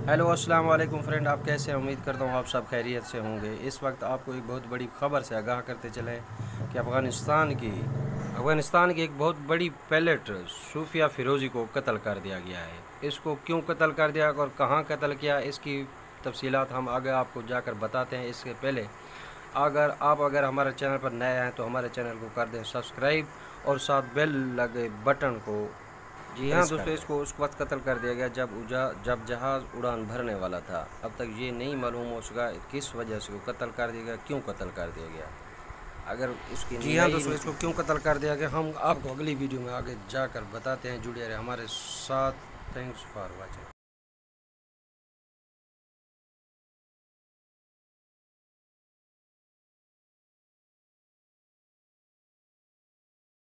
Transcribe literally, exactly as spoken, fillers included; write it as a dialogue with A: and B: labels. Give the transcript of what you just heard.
A: Hello अस्सलाम वालेकुम friend, आप कैसे हैं? उम्मीद करता हूँ आप सब खैरियत से होंगे। इस वक्त आपको एक बहुत बड़ी ख़बर से आगाह करते चलें कि अफ़गानिस्तान की अफ़गानिस्तान की एक बहुत बड़ी पायलट सूफिया फ़िरोज़ी को कत्ल कर दिया गया है। इसको क्यों कत्ल कर दिया और कहाँ कत्ल किया, इसकी तफसीलात हम आगे आपको जाकर बताते हैं। इसके पहले अगर आप अगर हमारे चैनल पर नए हैं तो हमारे चैनल को कर दें सब्सक्राइब और साथ बेल लगे बटन को। जी हाँ दोस्तों, इसको उस वक्त कत्ल कर दिया गया जब उजा जब जहाज़ उड़ान भरने वाला था। अब तक ये नहीं मालूम हो सका किस वजह से वो कत्ल कर दिया गया, क्यों कत्ल कर दिया गया। अगर इसकी जी हाँ दोस्तों, इसको क्यों कत्ल कर दिया गया हम आपको अगली वीडियो में आगे जाकर बताते हैं। जुड़े रहे हमारे साथ। Thanks for watching.